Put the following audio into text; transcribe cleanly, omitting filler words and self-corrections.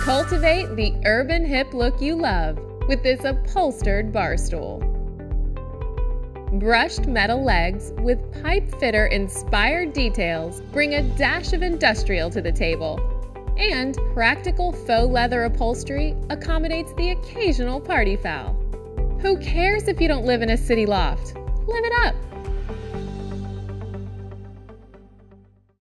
Cultivate the urban hip look you love with this upholstered bar stool. Brushed metal legs with pipe fitter inspired details bring a dash of industrial to the table. And practical faux leather upholstery accommodates the occasional party foul. Who cares if you don't live in a city loft? Live it up!